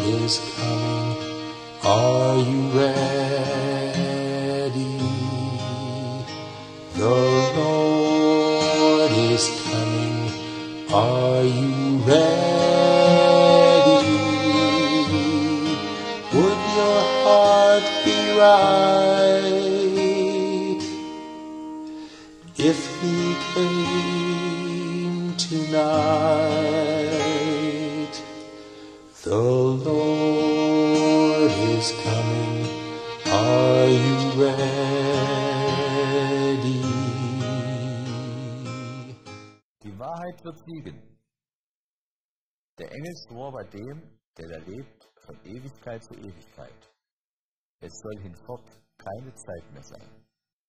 is coming. Are you ready? The Lord is coming. Are you ready? Would your heart be right if he came tonight? The Lord is coming. Are you ready? Die Wahrheit wird siegen. Der Engel schwor bei dem, der da lebt, von Ewigkeit zu Ewigkeit. Es soll hinfort keine Zeit mehr sein.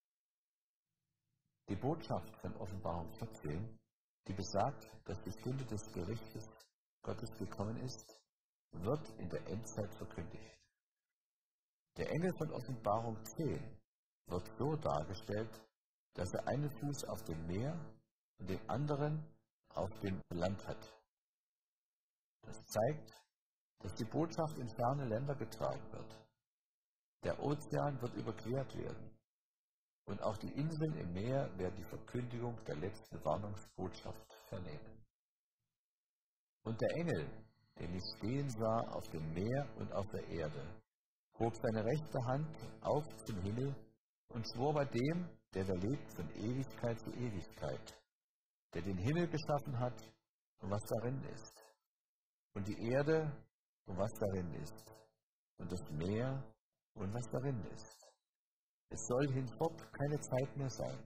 Die Botschaft von Offenbarung 14, die besagt, dass die Stunde des Gerichtes Gottes gekommen ist, wird in der Endzeit verkündigt. Der Engel von Offenbarung 10 wird so dargestellt, dass er einen Fuß auf dem Meer und den anderen auf dem Land hat. Das zeigt, dass die Botschaft in ferne Länder getragen wird. Der Ozean wird überquert werden und auch die Inseln im Meer werden die Verkündigung der letzten Warnungsbotschaft vernehmen. Und der Engel, den ich stehen sah auf dem Meer und auf der Erde, hob seine rechte Hand auf zum Himmel und schwor bei dem, der da lebt von Ewigkeit zu Ewigkeit, der den Himmel geschaffen hat und was darin ist, und die Erde und was darin ist, und das Meer und was darin ist. Es soll hinfort keine Zeit mehr sein.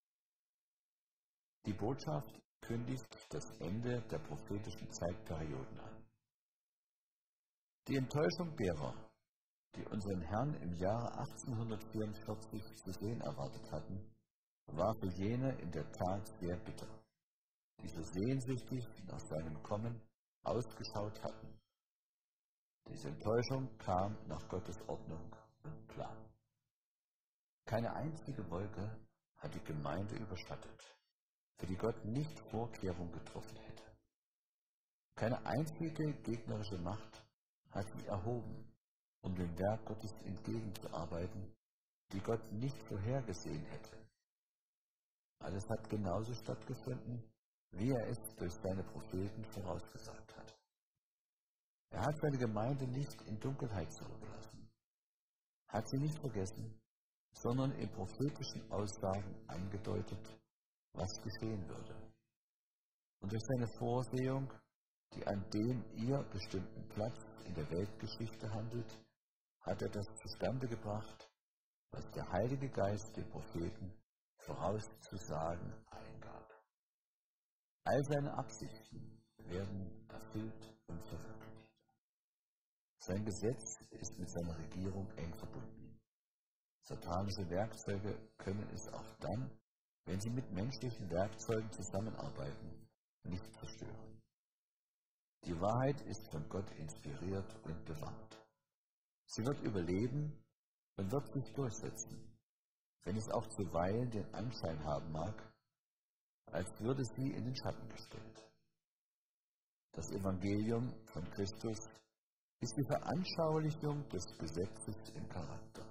Die Botschaft kündigt das Ende der prophetischen Zeitperioden an. Die Enttäuschung derer, die unseren Herrn im Jahre 1844 zu sehen erwartet hatten, war für jene in der Tat sehr bitter, die so sehnsüchtig nach seinem Kommen ausgeschaut hatten. Diese Enttäuschung kam nach Gottes Ordnung und Plan. Keine einzige Wolke hat die Gemeinde überschattet, für die Gott nicht Vorkehrung getroffen hätte. Keine einzige gegnerische Macht hat sie erhoben, um dem Werk Gottes entgegenzuarbeiten, die Gott nicht vorhergesehen hätte. Alles hat genauso stattgefunden, wie er es durch seine Propheten vorausgesagt hat. Er hat seine Gemeinde nicht in Dunkelheit zurückgelassen, hat sie nicht vergessen, sondern in prophetischen Aussagen angedeutet, was geschehen würde. Und durch seine Vorsehung, die an dem ihr bestimmten Platz in der Weltgeschichte handelt, hat er das zustande gebracht, was der Heilige Geist den Propheten vorauszusagen eingab. All seine Absichten werden erfüllt und verwirklicht. Sein Gesetz ist mit seiner Regierung eng verbunden. Satanische Werkzeuge können es auch dann, wenn sie mit menschlichen Werkzeugen zusammenarbeiten, nicht zerstören. Die Wahrheit ist von Gott inspiriert und bewahrt. Sie wird überleben und wird sich durchsetzen, wenn es auch zuweilen den Anschein haben mag, als würde sie in den Schatten gestellt. Das Evangelium von Christus ist die Veranschaulichung des Gesetzes im Charakter.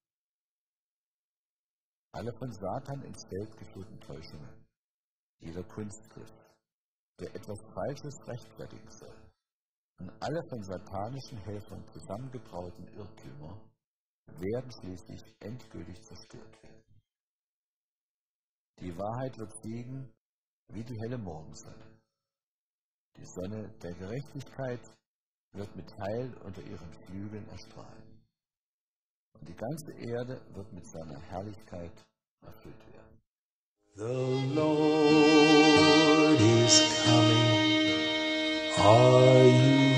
Alle von Satan ins Feld geführten Täuschungen, jeder Kunstgriff, der etwas Falsches rechtfertigen soll, und alle von satanischen Helfern zusammengebrauten Irrtümer werden schließlich endgültig zerstört werden. Die Wahrheit wird siegen wie die helle Morgensonne. Die Sonne der Gerechtigkeit wird mit Heil unter ihren Flügeln erstrahlen. Und die ganze Erde wird mit seiner Herrlichkeit erfüllt werden. The Lord is coming. Are you